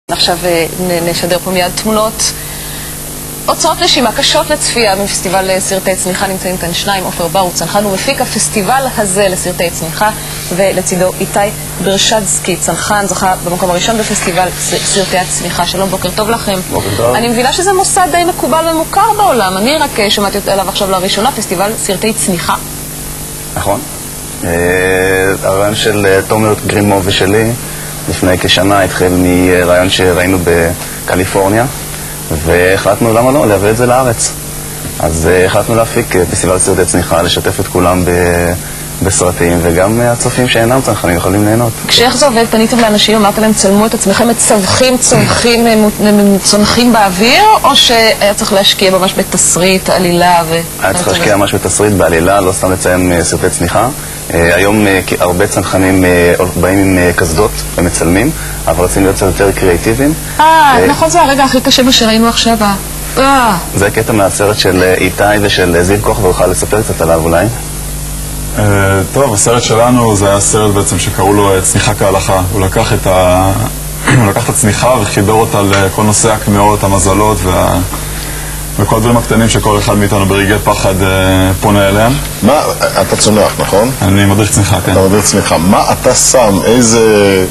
עכשיו נשדר פה מיד תמונות הוצאות נשימה קשות לצפייה מפסטיבל סרטי צניחה. נמצאים כאן שניים, אופר בר הוא צנחן ומפיק הפסטיבל הזה לסרטי צניחה, ולצידו איתי ברשדסקי, צנחן, זכה במקום הראשון בפסטיבל סרטי הצניחה. שלום, בוקר טוב לכם. בוקר טוב. אני מבינה שזה מוסד די מקובל ומוכר בעולם, אני רק שמעתי עליו עכשיו לראשונה, פסטיבל סרטי צניחה. נכון. הרעיון של תומר גרימו ושלי לפני כשנה התחיל מרעיון שראינו בקליפורניה, והחלטנו למה לא, להביא את זה לארץ. אז החלטנו להפיק פסטיבל סרטי צניחה, לשתף את כולם בסרטים, וגם הצופים שאינם צנחנים יכולים ליהנות. כשאיך זה עובד? פניתם לאנשים, אמרתם להם, צלמו את עצמכם, מצווחים, צונחים באוויר, או שהיה צריך להשקיע ממש בתסריט, עלילה היה צריך להשקיע ממש בתסריט, בעלילה, לא סתם לציין סרטי צניחה. היום הרבה צנחנים באים עם קסדות ומצלמים, אבל רוצים להיות יותר קריאטיביים. נכון, זה הרגע הכי קשה שראינו עכשיו. זה קטע מהסרט של איתי ושל זיו כוח, ואוכל לספר קצת עליו אולי. טוב, הסרט שלנו זה היה סרט בעצם שקראו לו צניחה כהלכה. הוא לקח את הצניחה וחיבר אותה לכל נושא הקמאות, המזלות וכל הדברים הקטנים שכל אחד מאיתנו ברגעי פחד פונה אליהם. מה, אתה צונח, נכון? אני מדריך צניחה, כן. אתה מדריך צניחה. מה אתה שם, איזה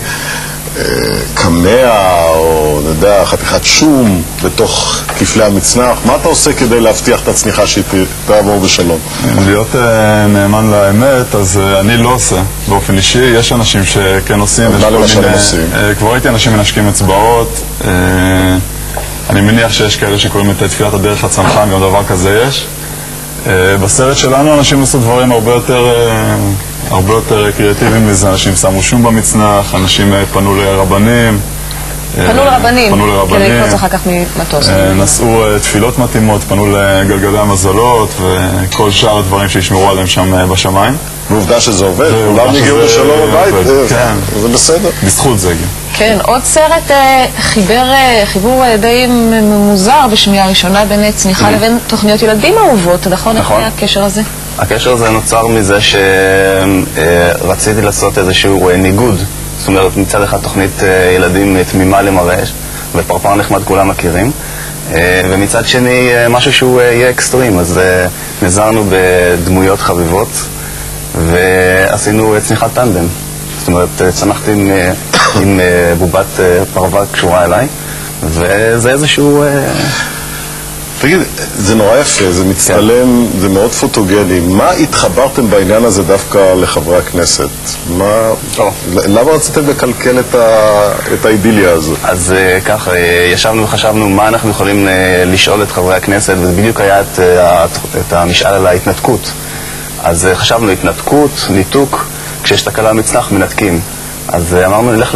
קמע או נדע, חתיכת שום בתוך כפלי המצנח? מה אתה עושה כדי להבטיח את הצניחה שהיא תעבור בשלום? להיות נאמן לאמת, אז אני לא עושה באופן אישי. יש אנשים שכן עושים. מה למשל הם עושים? כבר ראיתי אנשים מנשקים אצבעות. אני מניח שיש כאלה שקוראים את תפילת הדרך הצנחן, גם דבר כזה יש. בסרט שלנו אנשים עשו דברים הרבה יותר קריאטיביים מזה. אנשים שמו שום במצנח, אנשים פנו לרבנים. פנו לרבנים? כדי לקפוץ אחר כך ממטוס. נשאו תפילות מתאימות, פנו לגלגלי המזלות וכל שאר הדברים שישמרו עליהם שם בשמיים. ועובדה שזה עובד, כולם הגיעו בשלום הבית, זה בסדר. בזכות זה הגיע. כן, עוד סרט חיבור די מוזר בשמיעה הראשונה בין צניחה לבין תוכניות ילדים אהובות, נכון? איך היה הקשר הזה? הקשר הזה נוצר מזה שרציתי לעשות איזשהו ניגוד. זאת אומרת, מצד אחד תוכנית ילדים תמימה למראה, ופרפר נחמד כולם מכירים, ומצד שני משהו שהוא יהיה אקסטרים. אז נזרנו בדמויות חביבות ועשינו צניחת טנדם. זאת אומרת, צנחתי עם בובת פרווה קשורה אליי, וזה איזשהו... תגיד, זה נורא יפה, זה מצטלם, זה מאוד פוטוגני. מה התחברתם בעניין הזה דווקא לחברי הכנסת? למה רציתם לקלקל את האידיליה הזו? אז ככה, ישבנו וחשבנו מה אנחנו יכולים לשאול את חברי הכנסת, ובדיוק היה את המשאל על ההתנתקות. אז חשבנו התנתקות, ניתוק, כשיש תקלה מצנח מנתקים. אז אמרנו נלך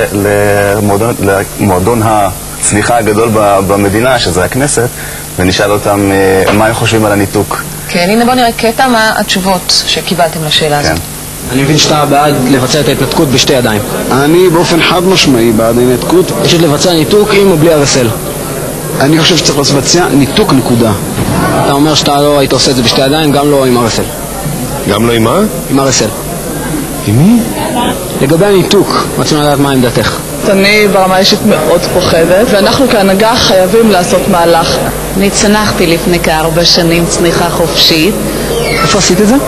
למועדון הצניחה הגדול במדינה, שזה הכנסת, ונשאל אותם מה הם חושבים על הניתוק. כן, הנה בוא נראה קטע מה התשובות שקיבלתם לשאלה הזאת. אני מבין שאתה בעד לבצע את ההתנתקות בשתי ידיים. אני באופן חד משמעי בעד ההתנתקות. פשוט לבצע ניתוק עם או בלי הרסל. אני חושב שצריך לבצע ניתוק נקודה. אתה אומר שאתה לא היית עושה את זה בשתי ידיים, גם לא עם הרסל. גם לא עם מה? עם הרסל. עם מי? לגבי הניתוק, רוצים לדעת מה עמדתך. אני ברמה אישית מאוד פוחדת, ואנחנו כהנהגה חייבים לעשות מהלך. אני צנחתי לפני כ4 שנים צניחה חופשית. איפה עשית את זה?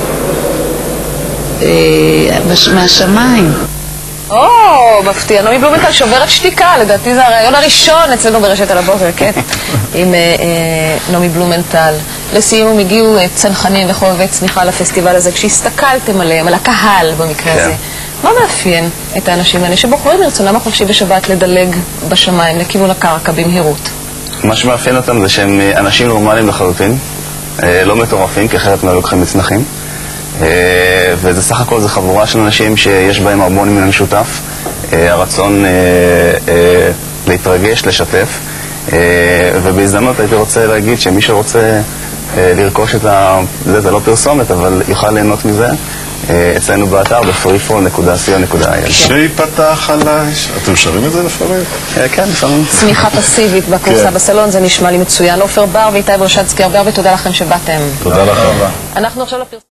מהשמיים. מפתיע. נעמי בלומנטל שוברת שתיקה, לדעתי זה הרעיון הראשון אצלנו ברשת על הבוקר, כן? עם נעמי בלומנטל. לסיום הגיעו צנחנים וחובבי צניחה לפסטיבל הזה, כשהסתכלתם עליהם, על הקהל במקרה הזה. מה מאפיין את האנשים האלה שבוחרים מרצונם החופשי בשבת לדלג בשמיים לכיוון הקרקע במהירות? מה שמאפיין אותם זה שהם אנשים נורמליים לחלוטין, לא מטורפים, כי אחרת לא לוקחים מצנחים. וזה סך הכל זה חבורה של אנשים שיש בהם הרמוניה מן המשותף, הרצון להתרגש, לשתף, ובהזדמנות הייתי רוצה להגיד שמי שרוצה לרכוש את זה לא פרסומת, אבל יוכל ליהנות מזה אצלנו באתר ב-freefall.co.il. שיפתח עליי. אתם שרים את זה לפעמים? כן, לפעמים. צניחה פסיבית בקורסה בסלון, זה נשמע לי מצוין. אופר בר ואיתי ברשדסקי, הרבה תודה לכם שבאתם. תודה לכם. אנחנו עכשיו